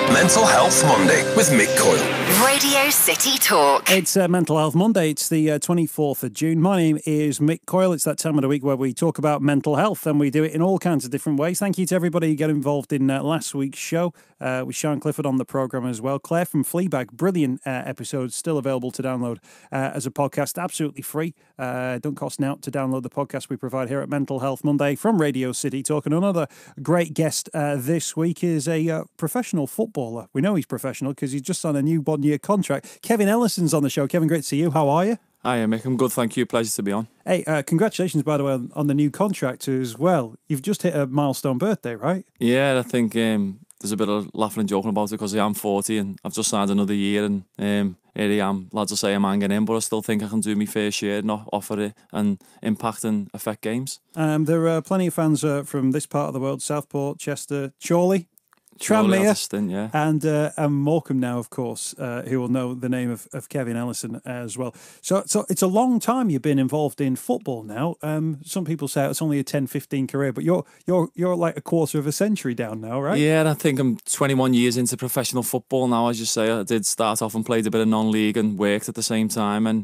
Mental Health Monday with Mick Coyle. Radio City Talk. It's Mental Health Monday. It's the 24th of June. My name is Mick Coyle. It's that time of the week where we talk about mental health, and we do it in all kinds of different ways. Thank you to everybody who got involved in last week's show with Sean Clifford on the programme as well. Claire from Fleabag, brilliant episode, still available to download as a podcast, absolutely free. Don't cost now to download the podcast we provide here at Mental Health Monday from Radio City Talk. And another great guest this week is a professional footballer. We know he's professional because he's just signed a new one-year contract. Kevin Ellison's on the show. Kevin, great to see you. How are you? Hi, Mick. I'm good, thank you. Pleasure to be on. Hey, congratulations, by the way, on the new contract as well. You've just hit a milestone birthday, right? Yeah, I think there's a bit of laughing and joking about it because I am 40 and I've just signed another year, and here I am. Lads will say I'm hanging in, but I still think I can do my fair share and offer it and impact and affect games. There are plenty of fans from this part of the world: Southport, Chester, Chorley, Tranmere, yeah. and Morecambe now, of course, who will know the name of Kevin Ellison as well. So it's a long time you've been involved in football now. Some people say it's only a 10-15 career, but you're like a quarter of a century down now, right? Yeah, and I think I'm 21 years into professional football now. As you say, I did start off and played a bit of non-league and worked at the same time, and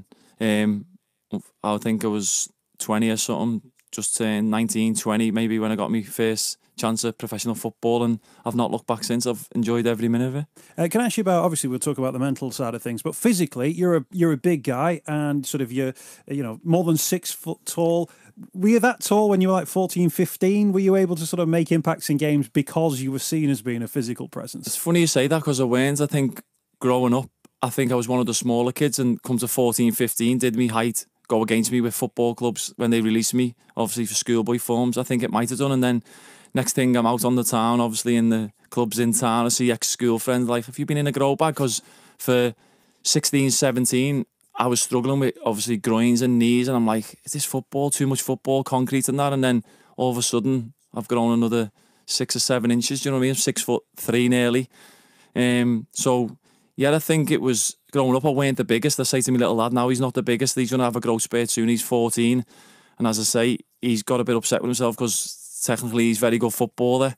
I think I was 20 or something, just turned 19, 20 maybe when I got my first chance at professional football, and I've not looked back since. I've enjoyed every minute of it. Can I ask you about, obviously we'll talk about the mental side of things, but physically you're a big guy, and sort of you're more than 6 foot tall. Were you that tall when you were like 14, 15? Were you able to sort of make impacts in games because you were seen as being a physical presence? It's funny you say that because I weren't. I think growing up, I think I was one of the smaller kids, and come to 14, 15, did me height go against me with football clubs when they released me, obviously for schoolboy forms. I think it might have done, and then next thing I'm out on the town, obviously in the clubs in town, I see ex-school friends like, have you been in a grow bag? Because for 16, 17, I was struggling with obviously groins and knees, and I'm like, is this football? Too much football, concrete and that? And then all of a sudden, I've grown another 6 or 7 inches, do you know what I mean? 6'3" nearly. So yeah, I think it was, growing up I weren't the biggest. I say to my little lad now, he's not the biggest, he's going to have a growth spurt soon, he's 14. And as I say, he's got a bit upset with himself because technically he's a very good footballer,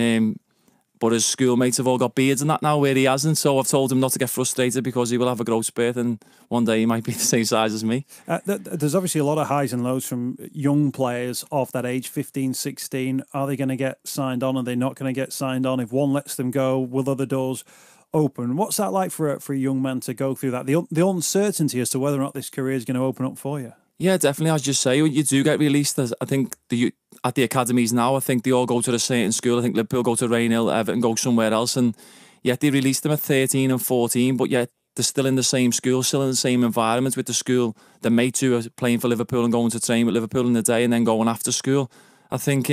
but his schoolmates have all got beards and that now where he hasn't, so I've told him not to get frustrated because he will have a growth spurt and one day he might be the same size as me. There's obviously a lot of highs and lows from young players of that age, 15, 16. Are they going to get signed on? Are they not going to get signed on? If one lets them go, will other doors open? What's that like for a young man to go through that? The uncertainty as to whether or not this career is going to open up for you. Yeah, definitely. As you say, when you do get released, I think at the academies now, I think they all go to a certain school. I think Liverpool go to Rainhill, Everton go somewhere else, and yet they release them at 13 and 14, but yet they're still in the same school, still in the same environment with the school. The mates who are playing for Liverpool and going to train with Liverpool in the day and then going after school. I think,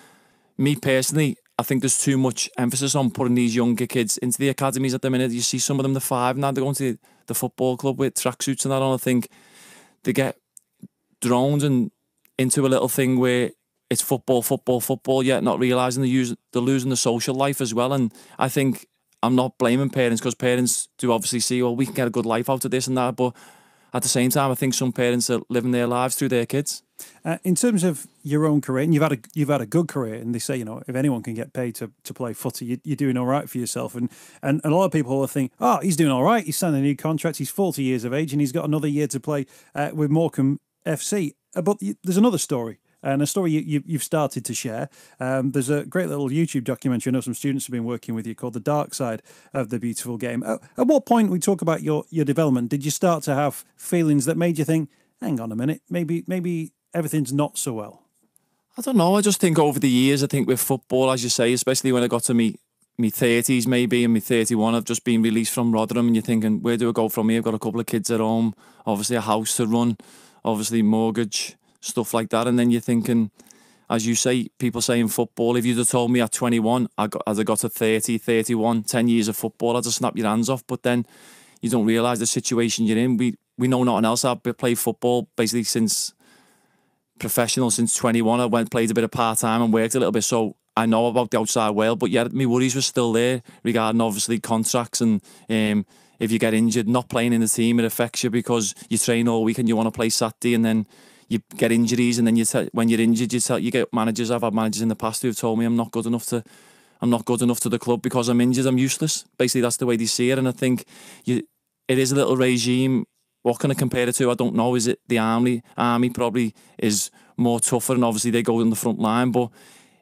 me personally, I think there's too much emphasis on putting these younger kids into the academies at the minute. You see some of them, they're 5 now, they're going to the football club with tracksuits and that on. I think they get droned and into a little thing where it's football, yet not realising they're losing the social life as well. And I think I'm not blaming parents, because parents do obviously see, well, we can get a good life out of this and that, but at the same time, I think some parents are living their lives through their kids. In terms of your own career, and you've had a good career, and they say, if anyone can get paid to play footy, you're doing all right for yourself. And a lot of people will think, oh, he's doing all right. He's signed a new contract. He's 40 years of age, and he's got another year to play with Morecambe FC. But there's another story, and a story you've started to share. There's a great little YouTube documentary. I know some students have been working with you, called The Dark Side of the Beautiful Game. At what point, we talk about your development, did you start to have feelings that made you think, hang on a minute, maybe everything's not so well? I don't know. I just think over the years, I think with football, as you say, especially when I got to me 30s maybe, and me 31, I've just been released from Rotherham, and you're thinking, where do I go from here? I've got a couple of kids at home, obviously a house to run, obviously mortgage, stuff like that. And then you're thinking, as you say, people say in football, if you'd have told me at 21, as I got to 30, 31, 10 years of football, I'd just snap your hands off. But then you don't realise the situation you're in. We know nothing else. I've played football basically since professional, since 21. I played a bit of part-time and worked a little bit, so I know about the outside world. But yeah, my worries were still there regarding obviously contracts, and if you get injured, not playing in the team, it affects you because you train all week and you want to play Saturday, and then you get injuries, and then when you're injured, you get managers. I've had managers in the past who have told me I'm not good enough to I'm not good enough to the club because I'm injured, I'm useless. Basically, that's the way they see it. And I think it is a little regime. What can I compare it to? I don't know. Is it the army? Army probably is more tougher, and obviously they go in the front line. But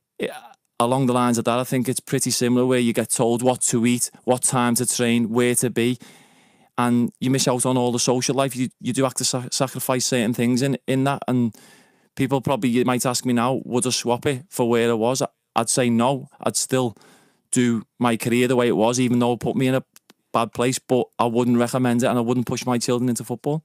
along the lines of that, I think it's pretty similar, where you get told what to eat, what time to train, where to be, and you miss out on all the social life. You do have to sacrifice certain things in that. And people probably, you might ask me now, would I swap it for where I was? I'd say no. I'd still do my career the way it was, even though it put me in a bad place, but I wouldn't recommend it, and I wouldn't push my children into football.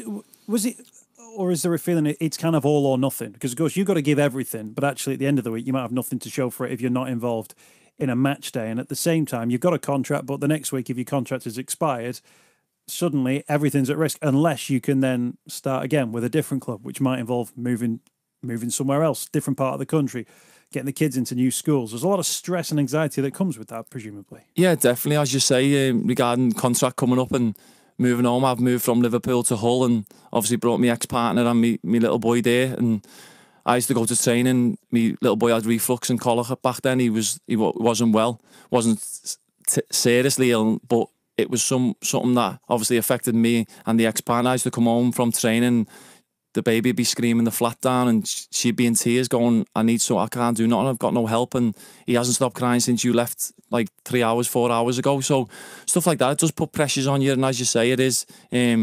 Was it, or is there a feeling it's kind of all or nothing? Because of course you've got to give everything, but actually at the end of the week you might have nothing to show for it if you're not involved in a match day. And at the same time, you've got a contract, but the next week if your contract is expired, suddenly everything's at risk, unless you can then start again with a different club, which might involve moving somewhere else, different part of the country, getting the kids into new schools. There's a lot of stress and anxiety that comes with that, presumably. Yeah, definitely. As you say, regarding contract coming up and moving home, I've moved from Liverpool to Hull, and obviously brought my ex-partner and me little boy there. And I used to go to training. My little boy had reflux and colic back then. He wasn't well, wasn't seriously ill, but it was something that obviously affected me and the ex-partner. I used to come home from training, the baby would be screaming the flat down, and she'd be in tears going, I can't do nothing, I've got no help. And he hasn't stopped crying since you left like 4 hours ago. So stuff like that, it does put pressures on you. And as you say, it is,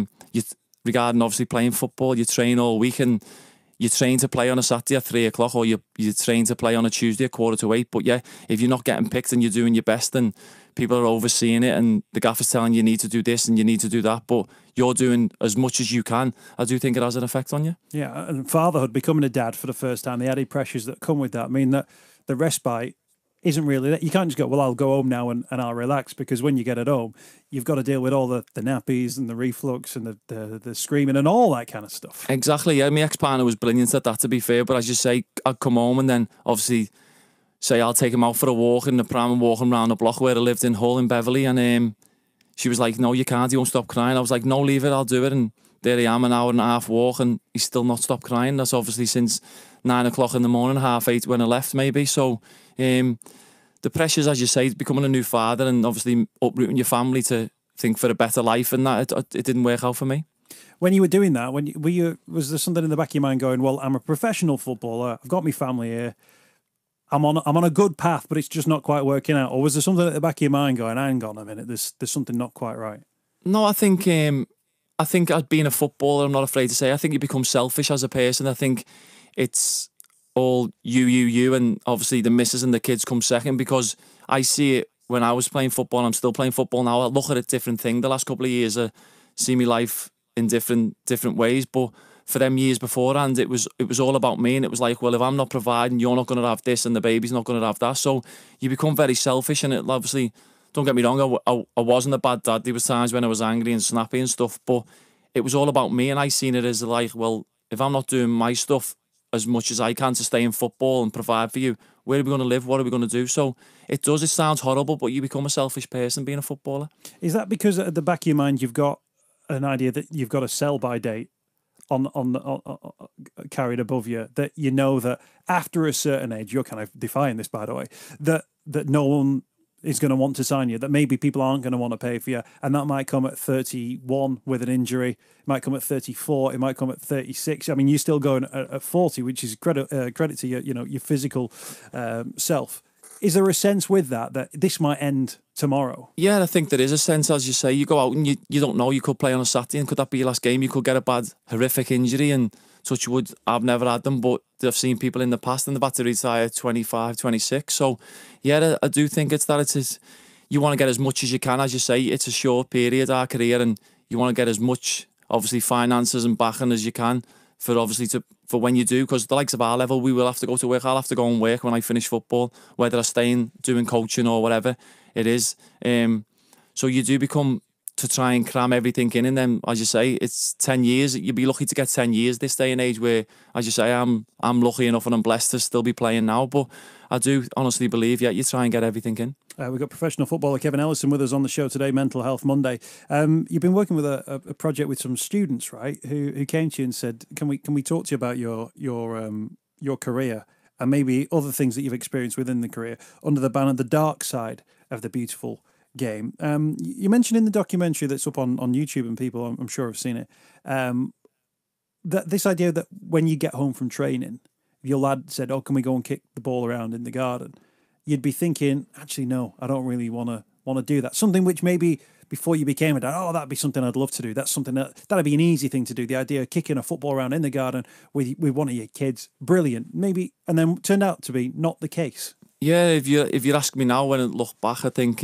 regarding obviously playing football, you train all week, and you train to play on a Saturday at 3 o'clock, or you train to play on a Tuesday at 7:45. But yeah, if you're not getting picked and you're doing your best, then people are overseeing it, and the gaffer's telling you need to do this and you need to do that, but you're doing as much as you can. I do think it has an effect on you. Yeah, and fatherhood, becoming a dad for the first time, the added pressures that come with that, I mean that the respite isn't really that. You can't just go, well, I'll go home now and I'll relax, because when you get at home, you've got to deal with all the nappies and the reflux and the screaming and all that kind of stuff. Exactly, yeah. My ex-partner was brilliant at that, to be fair, but as you say, I'd come home and then obviously say I'll take him out for a walk in the pram and walk him around the block where I lived in Hull in Beverley, and she was like, no, you can't, he won't stop crying. I was like, no, leave it, I'll do it. And there I am, an hour and a half walk, and he's still not stopped crying. That's obviously since 9 o'clock in the morning, 7:30 when I left maybe. So the pressures, as you say, becoming a new father and obviously uprooting your family to think for a better life, and that it didn't work out for me. When you were doing that, was there something in the back of your mind going, well, I'm a professional footballer, I've got my family here, I'm on a good path, but it's just not quite working out? Or was there something at the back of your mind going, hang on a minute, there's something not quite right? No, I think as being a footballer, I'm not afraid to say, I think you become selfish as a person. I think it's all you, and obviously the missus and the kids come second, because I see it when I was playing football, and I'm still playing football now. I look at a different thing. The last couple of years, I see my life in different ways, but for them years beforehand, it was all about me, and it was like, well, if I'm not providing, you're not going to have this, and the baby's not going to have that. So you become very selfish, and it obviously, don't get me wrong, I wasn't a bad dad. There was times when I was angry and snappy and stuff, but it was all about me, and I seen it as like, well, if I'm not doing my stuff as much as I can to stay in football and provide for you, where are we going to live? What are we going to do? So it sounds horrible, but you become a selfish person being a footballer. Is that because at the back of your mind you've got an idea that you've got a sell-by date on carried above you, that you know that after a certain age, you're kind of defying this, by the way, that no one is going to want to sign you, that maybe people aren't going to want to pay for you, and that might come at 31 with an injury, it might come at 34, it might come at 36. I mean, you're still going at 40, which is credit to your physical self. Is there a sense with that this might end tomorrow? Yeah, I think there is a sense, as you say. You go out and you don't know, you could play on a Saturday, and could that be your last game? You could get a bad, horrific injury, and touch wood, I've never had them, but I've seen people in the past and they've had to retire at 25, 26. So, yeah, I do think you want to get as much as you can. As you say, it's a short period, our career, and you want to get as much, obviously, finances and backing as you can for when you do, because the likes of our level, we will have to go to work. I'll have to go and work when I finish football, whether I stay in doing coaching or whatever it is. So you do become to try and cram everything in, and then, as you say, it's 10 years. You'd be lucky to get 10 years this day and age, where, as you say, I'm lucky enough and I'm blessed to still be playing now, but I do honestly believe, you try and get everything in. We've got professional footballer Kevin Ellison with us on the show today, Mental Health Monday. You've been working with a project with some students, right, who came to you and said, can we talk to you about your career? and maybe other things that you've experienced within the career under the banner, the dark side of the beautiful game. You mentioned in the documentary that's up on YouTube, and people, I'm sure, have seen it, that this idea that when you get home from training, if your lad said, "Oh, can we go and kick the ball around in the garden?" you'd be thinking, "Actually, no, I don't really want to do that." Something which maybe before you became a dad, "Oh, that'd be something I'd love to do. That's something that'd be an easy thing to do." The idea of kicking a football around in the garden with one of your kids, brilliant. Maybe, and then turned out to be not the case. Yeah, if you ask me now, when I look back, I think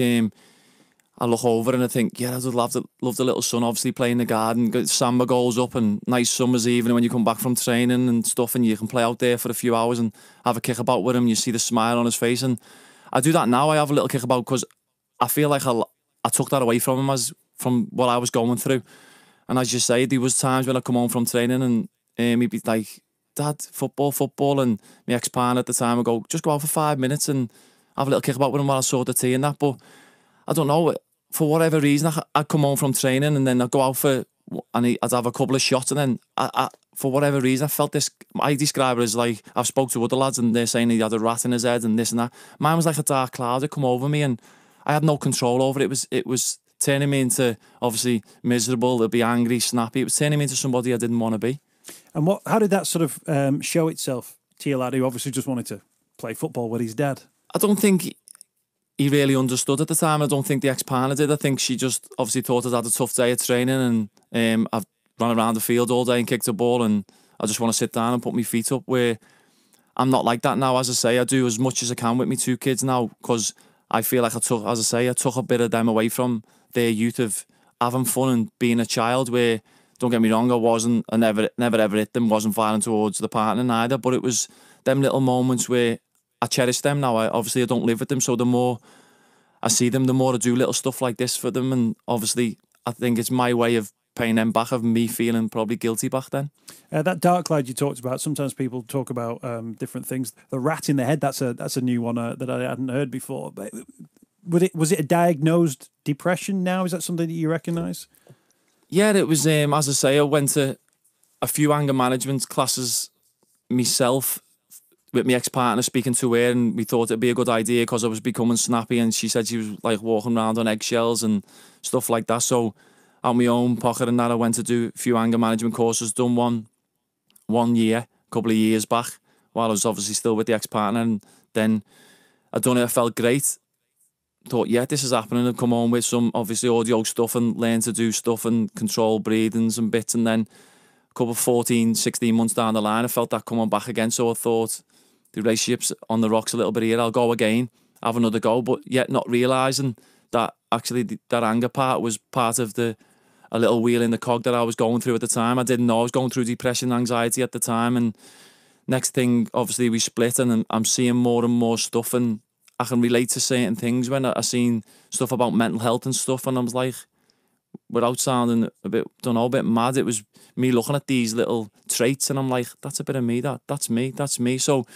I look over and I think, yeah, I'd love the little son, obviously playing in the garden, get samba goals up, and nice summer's evening when you come back from training and stuff, and you can play out there for a few hours and have a kick about with him. You see the smile on his face, and I do that now. I have a little kick about because I feel like I took that away from him from what I was going through. And as you say, there was times when I come home from training and he'd be like, "Dad, football," and my ex-partner at the time would go, "Just go out for 5 minutes and have a little kick about with him while I sort the tea and that." But I don't know, for whatever reason, I'd come home from training and then I'd go out and I'd have a couple of shots, and then I for whatever reason, I felt this. I describe it as like, I've spoke to other lads and they're saying he had a rat in his head and this and that. Mine was like a dark cloud that come over me, and I had no control over it. It was turning me into, obviously, miserable, to be angry, snappy. It was turning me into somebody I didn't want to be. And how did that sort of show itself to your lad, who obviously just wanted to play football with his dad? I don't think he really understood at the time. I don't think the ex-partner did. I think she just obviously thought I'd had a tough day of training, and I've run around the field all day and kicked a ball, and I just want to sit down and put my feet up, where I'm not like that now. As I say, I do as much as I can with my two kids now, because I feel like I took a bit of them away from their youth of having fun and being a child, where, don't get me wrong, I never ever hit them, wasn't violent towards the partner neither, but it was them little moments where I cherish them now. I don't live with them, so the more I see them, the more I do little stuff like this for them, and obviously I think it's my way of paying them back, of me feeling probably guilty back then. That dark cloud you talked about, sometimes people talk about different things. The rat in the head, that's a new one that I hadn't heard before. But was it a diagnosed depression now? Is that something that you recognise? Yeah, it was, as I say, I went to a few anger management classes myself with my ex-partner, speaking to her, and we thought it'd be a good idea because I was becoming snappy, and she said she was like walking around on eggshells and stuff like that. So out of my own pocket and that, I went to do a few anger management courses, done one year, a couple of years back, while I was obviously still with the ex-partner, and then I done it, I felt great. Thought, yeah, this is happening. I'd come home with some, obviously, audio stuff and learn to do stuff and control breathings and bits, and then a couple of 14, 16 months down the line, I felt that coming back again, so I thought, the relationship's on the rocks a little bit here, I'll go again, have another go, but yet not realising that actually that anger part was part of a little wheel in the cog that I was going through at the time. I didn't know I was going through depression and anxiety at the time, and next thing, obviously, we split, and I'm seeing more and more stuff, and I can relate to certain things when I seen stuff about mental health and stuff, and I was like, without sounding a bit mad, it was me looking at these little traits, and I'm like, that's a bit of me, that's me. So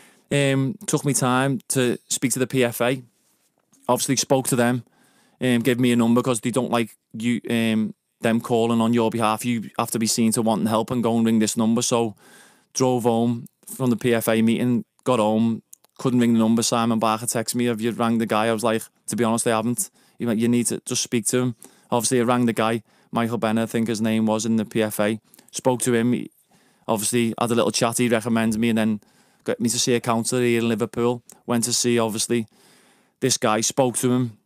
took me time to speak to the PFA. Obviously spoke to them, gave me a number because they don't like you them calling on your behalf. You have to be seen to wanting help and go and ring this number. So drove home from the PFA meeting, got home, couldn't ring the number. Simon Barker texted me, "Have you rang the guy?" I was like, to be honest, I haven't. He went, "You need to just speak to him." Obviously I rang the guy, Michael Bennett, I think his name was, in the PFA. Spoke to him. He obviously had a little chat. He recommended me, and then got me to see a counsellor here in Liverpool. Went to see, obviously, this guy, spoke to him,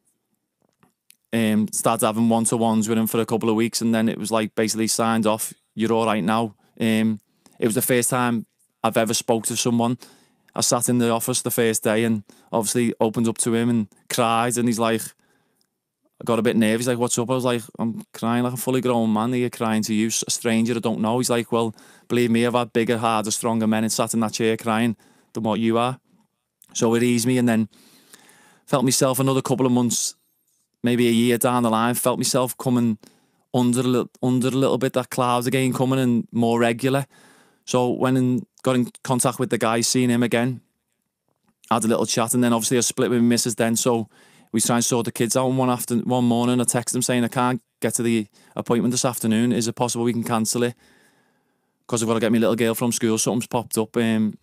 started having one-to-ones with him for a couple of weeks, and then it was like basically signed off, "You're all right now." It was the first time I've ever spoke to someone. I sat in the office the first day and obviously opened up to him and cried, and he's like, I got a bit nervous. He's like, "What's up?" I was like, "I'm crying like a fully grown man here, crying to you, a stranger I don't know." He's like, "Well, believe me, I've had bigger, harder, stronger men and sat in that chair crying than what you are." So it eased me, and then felt myself another couple of months, maybe a year down the line, felt myself coming under a little bit, that cloud again coming, and more regular. So went and got in contact with the guy, seen him again, had a little chat, and then obviously I split with my missus then, so we try and sort the kids out. And one morning I text them saying, "I can't get to the appointment this afternoon. Is it possible we can cancel it? Because I've got to get my little girl from school. Something's popped up. We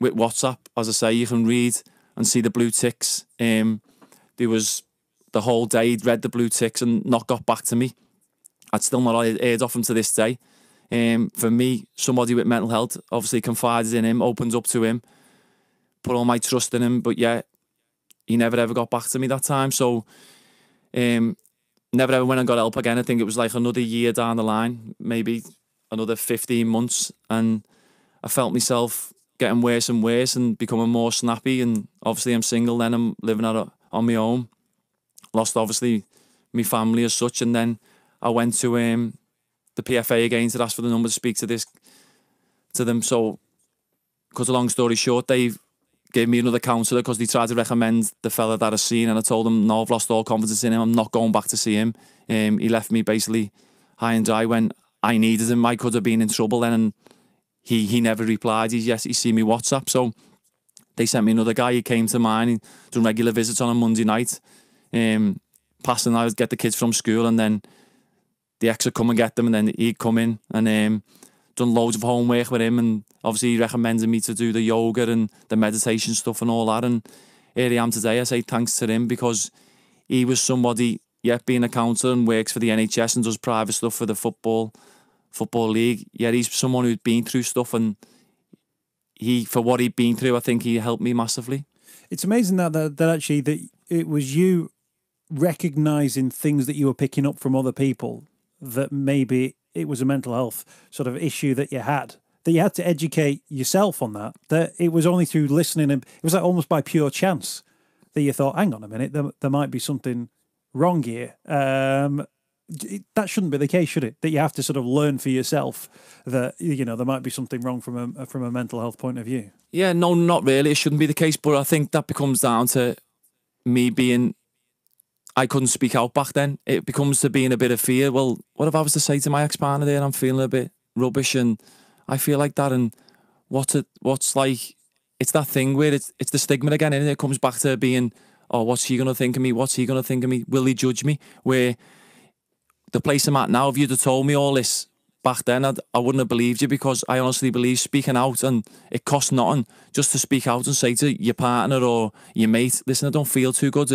with WhatsApp, as I say, you can read and see the blue ticks. There was the whole day he'd read the blue ticks and not got back to me. I'd still not heard off him to this day. For me, somebody with mental health, obviously confided in him, opened up to him, put all my trust in him. But yeah, he never ever got back to me that time. So never ever went and got help again. I think it was like another year down the line, maybe another 15 months. And I felt myself getting worse and worse and becoming more snappy. And obviously I'm single then, I'm living on my own. Lost obviously my family as such. And then I went to the PFA again to ask for the number to speak to them. So, cut a long story short, they gave me another counsellor because they tried to recommend the fella that I seen, and I told them, no, I've lost all confidence in him. I'm not going back to see him. He left me basically high and dry when I needed him. I could have been in trouble then, and he never replied. He's seen me WhatsApp. So they sent me another guy. He came to mine. He done regular visits on a Monday night. Passing, I would get the kids from school, and then the ex would come and get them, and then he'd come in and done loads of homework with him, and obviously he recommended me to do the yoga and the meditation stuff and all that. And here I am today. I say thanks to him because he was somebody, being a counsellor and works for the NHS and does private stuff for the football league. He's someone who'd been through stuff, and for what he'd been through, I think he helped me massively. It's amazing that actually that it was you recognising things that you were picking up from other people, that maybe it was a mental health sort of issue that you had to educate yourself on that it was only through listening, and it was like almost by pure chance that you thought, hang on a minute, there might be something wrong here. That shouldn't be the case, should it? That you have to sort of learn for yourself that, there might be something wrong from a mental health point of view. Yeah, no, not really. It shouldn't be the case, but I think that becomes down to me being... I couldn't speak out back then. It becomes to being a bit of fear. Well, what if I was to say to my ex-partner there, I'm feeling a bit rubbish and I feel like that, and what's like, it's that thing where it's the stigma again, and it comes back to being, oh, what's he going to think of me? What's he going to think of me? Will he judge me? Where the place I'm at now, if you'd have told me all this back then, I wouldn't have believed you, because I honestly believe speaking out, and it costs nothing just to speak out and say to your partner or your mate, listen, I don't feel too good.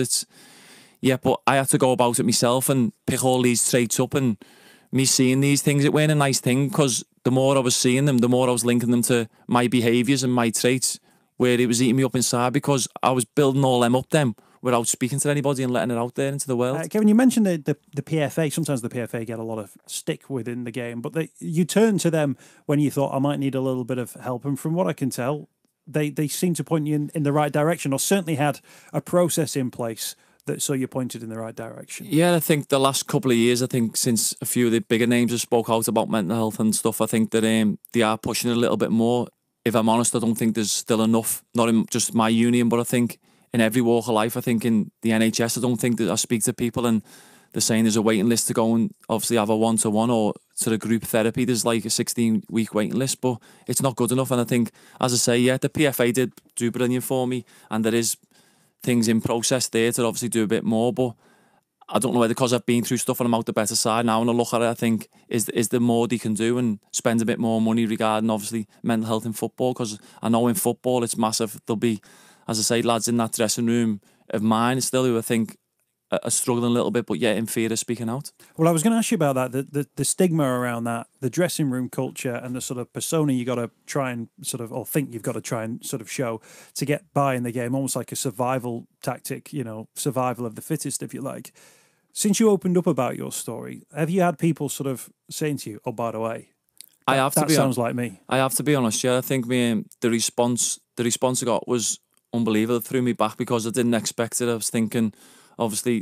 But I had to go about it myself and pick all these traits up, and me seeing these things, it weren't a nice thing, because the more I was seeing them, the more I was linking them to my behaviours and my traits, where it was eating me up inside, because I was building all them up then without speaking to anybody and letting it out there into the world. Kevin, you mentioned the PFA. Sometimes the PFA get a lot of stick within the game, but you turned to them when you thought, I might need a little bit of help, and from what I can tell, they seem to point you in the right direction, or certainly had a process in place so you pointed in the right direction. Yeah, I think the last couple of years, I think since a few of the bigger names have spoke out about mental health and stuff, I think that they are pushing it a little bit more. If I'm honest, I don't think there's still enough, not in just my union, but I think in every walk of life. I think in the NHS, I don't think that I speak to people and they're saying there's a waiting list to go and obviously have a one-to-one or sort of group therapy. There's like a 16-week waiting list, but it's not good enough. And I think, as I say, the PFA did do brilliant for me, and there is things in process there to obviously do a bit more, but I don't know whether because I've been through stuff and I'm out the better side now, and I look at it, I think is there more they can do and spend a bit more money regarding obviously mental health in football, because I know in football it's massive. There'll be, as I say, lads in that dressing room of mine still who I think are struggling a little bit, but in fear of speaking out. Well, I was going to ask you about that, the stigma around that, the dressing room culture and the sort of persona you got to try and sort of, or think you've got to try and sort of show to get by in the game, almost like a survival tactic, survival of the fittest, if you like. Since you opened up about your story, have you had people sort of saying to you, oh, by the way, that sounds like me? I have to be honest, I think the response I got was unbelievable. It threw me back because I didn't expect it. I was thinking, obviously,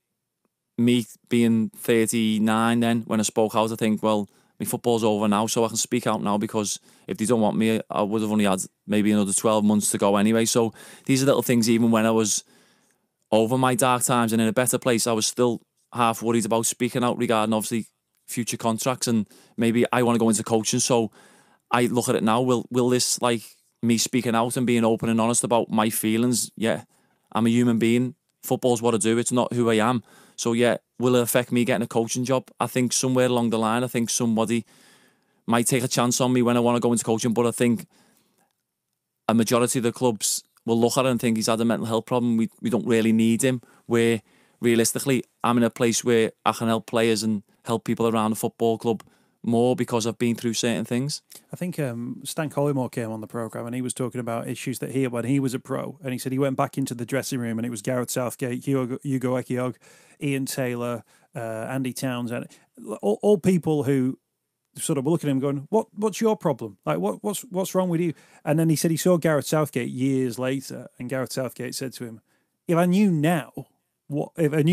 me being 39 then, when I spoke out, I think, well, my football's over now, so I can speak out now, because if they don't want me, I would have only had maybe another 12 months to go anyway. So these are little things, even when I was over my dark times and in a better place, I was still half worried about speaking out regarding, obviously, future contracts, and maybe I want to go into coaching. So I look at it now, will this, like, me speaking out and being open and honest about my feelings, I'm a human being. Football's what I do. It's not who I am. So, will it affect me getting a coaching job? I think somewhere along the line, I think somebody might take a chance on me when I want to go into coaching. But I think a majority of the clubs will look at it and think he's had a mental health problem. We don't really need him. Where realistically, I'm in a place where I can help players and help people around the football club more because I've been through certain things. I think Stan Collymore came on the programme and he was talking about issues that he had when he was a pro. And he said he went back into the dressing room and it was Gareth Southgate, Hugo Ekiog, Ian Taylor, Andy Townsend, all people who sort of were looking at him going, what's your problem? Like, what's wrong with you? And then he said he saw Gareth Southgate years later and Gareth Southgate said to him, if I knew what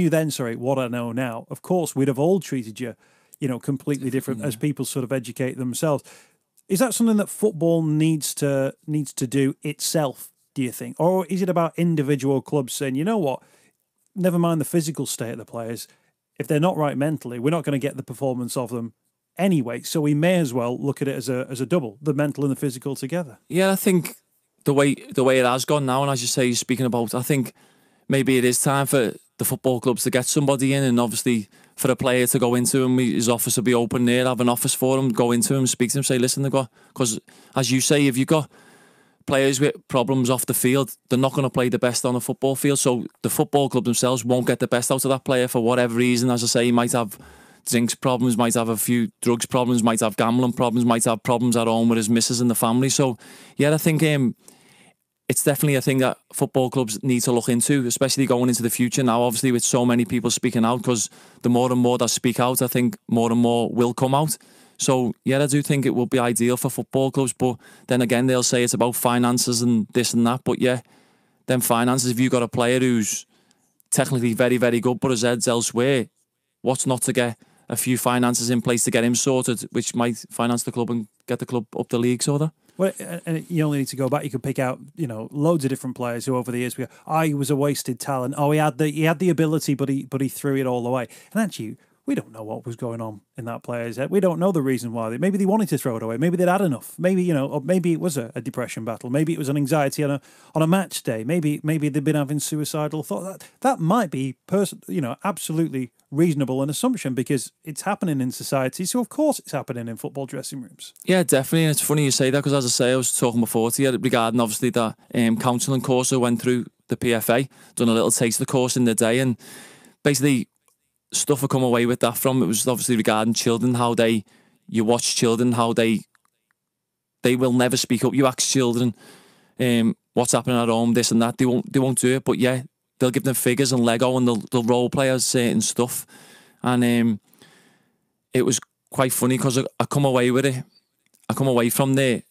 I know now, of course, we'd have all treated you, completely different as people sort of educate themselves. Is that something that football needs to do itself, do you think? Or is it about individual clubs saying, you know what, never mind the physical state of the players, if they're not right mentally, we're not going to get the performance of them anyway, so we may as well look at it as a double, the mental and the physical together? Yeah, I think the way it has gone now, and as you say, you're speaking about, I think maybe it is time for the football clubs to get somebody in, and obviously for a player to go into him, his office will be open there, have an office for him, go into him, speak to him, say, listen, because as you say, if you've got players with problems off the field, they're not going to play the best on the football field, so the football club themselves won't get the best out of that player for whatever reason. As I say, he might have drinks problems, might have a few drugs problems, might have gambling problems, might have problems at home with his missus and the family. So yeah, I think it's definitely a thing that football clubs need to look into, especially going into the future now, obviously with so many people speaking out, because the more and more that speak out, I think more and more will come out. So yeah, I do think it will be ideal for football clubs, but then again, they'll say it's about finances and this and that. But yeah, then finances, if you've got a player who's technically very, very good, but his head's elsewhere, what's not to get a few finances in place to get him sorted, which might finance the club and get the club up the league, sort of. Well, and you only need to go back. You could pick out, loads of different players who over the years we go, he was a wasted talent. Oh, he had the ability, but he threw it all away. And actually, we don't know what was going on in that player's head. We don't know the reason why. Maybe they wanted to throw it away. Maybe they'd had enough. Maybe, or maybe it was a depression battle. Maybe it was an anxiety on a match day. Maybe they'd been having suicidal thoughts. That might be absolutely reasonable an assumption, because it's happening in society. So of course it's happening in football dressing rooms. Yeah, definitely. And it's funny you say that, because as I say, I was talking before to you regarding obviously that counselling course I went through the PFA, done a little taster course in the day, and basically stuff I come away with that from, it was obviously regarding children, how you watch children, how they will never speak up. You ask children what's happening at home, this and that, they won't do it, but yeah, they'll give them figures and Lego and they'll role play as certain stuff. And it was quite funny, because I come away with it. I come away from there,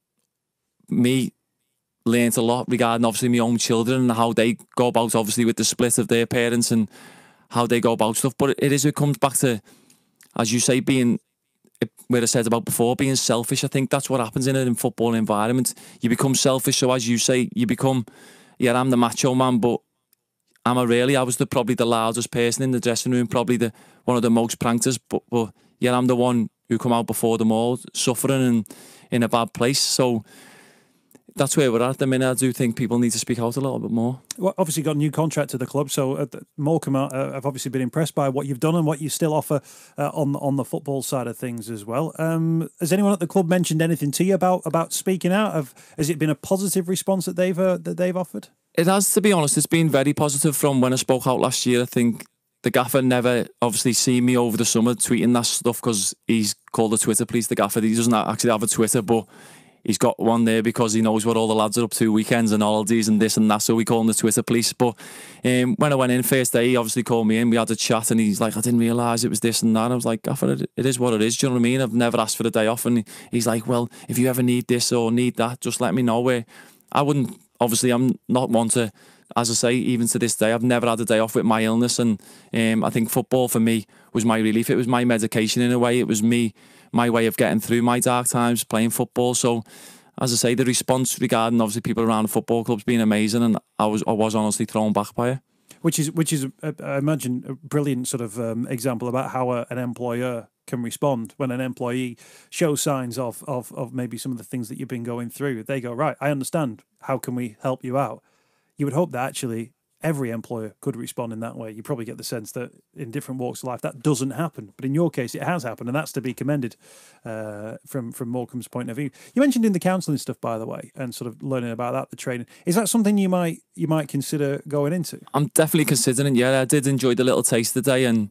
me learnt a lot regarding obviously my own children and how they go about obviously with the split of their parents and how they go about stuff. But it comes back to, as you say, being, where I said about before, being selfish. I think that's what happens in a football environment. You become selfish, so as you say, you become, yeah, I'm the macho man, but I was probably the loudest person in the dressing room, probably one of the most pranksters, but yeah, I'm the one who come out before them all, suffering and in a bad place. So that's where we're at the minute. I do think people need to speak out a little bit more. Well, obviously got a new contract to the club, so Morecambe have obviously been impressed by what you've done and what you still offer on the football side of things as well. Has anyone at the club mentioned anything to you about speaking out? Has it been a positive response that they've offered? It has, to be honest. It's been very positive from when I spoke out last year. I think the gaffer never obviously seen me over the summer tweeting that stuff, because he's called the Twitter police, the gaffer. He doesn't actually have a Twitter, but he's got one there because he knows what all the lads are up to, weekends and holidays and this and that, so we call him the Twitter police. But when I went in first day, he obviously called me in, we had a chat, and he's like, I didn't realise it was this and that. And I was like, Gaffer, it is what it is, do you know what I mean? I've never asked for a day off. And he's like, well, if you ever need this or need that, just let me know. Where I wouldn't, obviously I'm not one to, as I say, even to this day, I've never had a day off with my illness, and I think football for me was my relief. It was my medication in a way. It was my way of getting through my dark times, playing football. So, as I say, the response regarding obviously people around the football club's been amazing, and I was honestly thrown back by it. Which is I imagine a brilliant sort of example about how an employer can respond when an employee shows signs of maybe some of the things that you've been going through. They go, right, I understand. How can we help you out? You would hope that actually every employer could respond in that way. You probably get the sense that in different walks of life that doesn't happen, but in your case it has happened, and that's to be commended from Morecambe's point of view. You mentioned in the counselling stuff, by the way, and sort of learning about that, the training. Is that something you might consider going into? I'm definitely considering. Yeah, I did enjoy the little taste today, and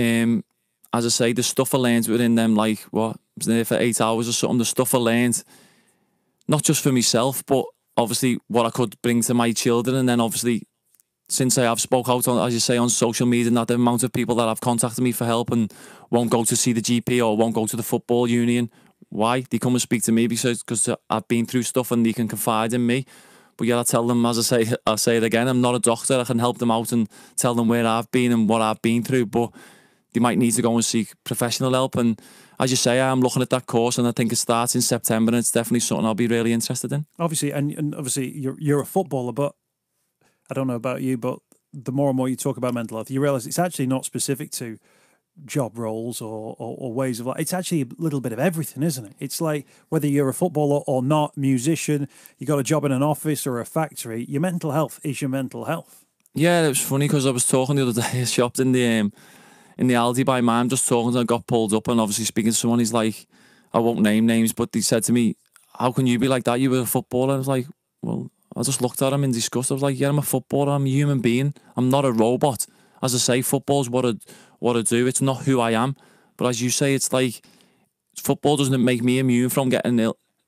as I say, the stuff I learned within them, like what I was there for 8 hours or something. The stuff I learned, not just for myself, but obviously what I could bring to my children, and then obviously, since I have spoke out on, as you say, on social media, and that the amount of people that have contacted me for help and won't go to see the GP or won't go to the football union. Why? They come and speak to me because I've been through stuff and they can confide in me. But yeah, I tell them, as I say it again, I'm not a doctor. I can help them out and tell them where I've been and what I've been through, but they might need to go and seek professional help. And as you say, I'm looking at that course, and I think it starts in September, and it's definitely something I'll be really interested in. Obviously, and obviously you're a footballer, but I don't know about you, but the more and more you talk about mental health, you realise it's actually not specific to job roles or ways of life. It's actually a little bit of everything, isn't it? It's like whether you're a footballer or not, musician, you got a job in an office or a factory, your mental health is your mental health. Yeah, it was funny because I was talking the other day. I shopped in the Aldi by mine, just talking, and I got pulled up, and obviously speaking to someone, he's like, I won't name names, but he said to me, how can you be like that? You were a footballer. I was like, well, I just looked at him in disgust. I was like, yeah, I'm a footballer. I'm a human being. I'm not a robot. As I say, football's what I do. It's not who I am. But as you say, it's like football doesn't make me immune from getting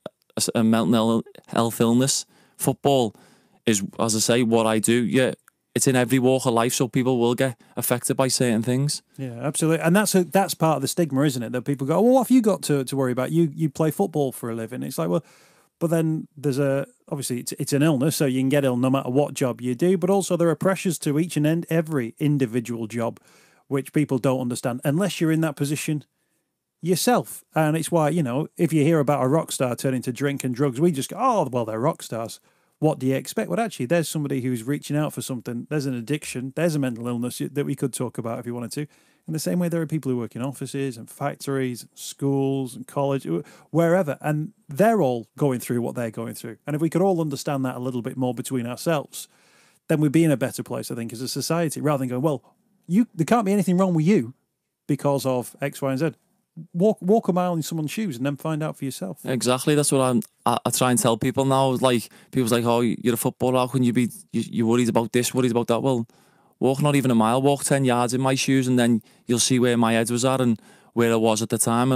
a mental health illness. Football is, as I say, what I do. Yeah, it's in every walk of life, so people will get affected by certain things. Yeah, absolutely. And that's part of the stigma, isn't it? That people go, well, what have you got to worry about? You play football for a living. It's like, well, but then there's obviously it's an illness, so you can get ill no matter what job you do, but also there are pressures to each and every individual job, which people don't understand unless you're in that position yourself. And it's why, if you hear about a rock star turning to drink and drugs, we just go, oh, well, they're rock stars. What do you expect? Well, actually, there's somebody who's reaching out for something. There's an addiction. There's a mental illness that we could talk about if you wanted to. In the same way, there are people who work in offices and factories, and schools and college, wherever, and they're all going through what they're going through. And if we could all understand that a little bit more between ourselves, then we'd be in a better place, I think, as a society, rather than going, well, there can't be anything wrong with you because of X, Y, and Z. Walk a mile in someone's shoes and then find out for yourself. Exactly, that's what I try and tell people now. Like, people's like, oh, you're a footballer, how can you be, you're worried about this, worried about that? Well, walk not even a mile, walk 10 yards in my shoes, and then you'll see where my head was at and where I was at the time.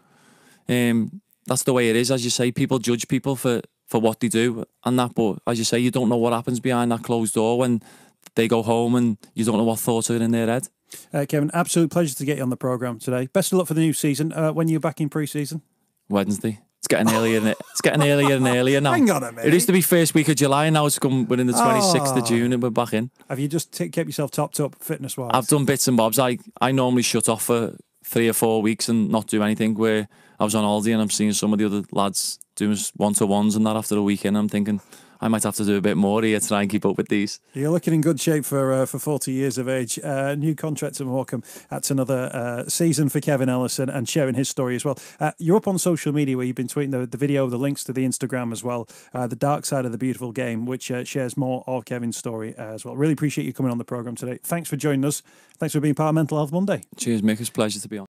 And that's the way it is. As you say, people judge people for what they do and that, but as you say, you don't know what happens behind that closed door when they go home, and you don't know what thoughts are in their head. Kevin, absolute pleasure to get you on the programme today. Best of luck for the new season. When are you back in pre-season? Wednesday. It's getting earlier and earlier now. Hang on a minute. It used to be first week of July, and now it's come within the 26th of June, and we're back in. Have you just kept yourself topped up fitness-wise? I've done bits and bobs. I normally shut off for 3 or 4 weeks and not do anything, where I was on holiday and I'm seeing some of the other lads doing one-to-ones and that after the weekend. I'm thinking, I might have to do a bit more here to try and keep up with these. You're looking in good shape for 40 years of age. New contract at Morecambe. That's another season for Kevin Ellison, and sharing his story as well. You're up on social media where you've been tweeting the video, the links to the Instagram as well. The Dark Side of the Beautiful Game, which shares more of Kevin's story as well. Really appreciate you coming on the programme today. Thanks for joining us. Thanks for being part of Mental Health Monday. Cheers, Mick. It's a pleasure to be on.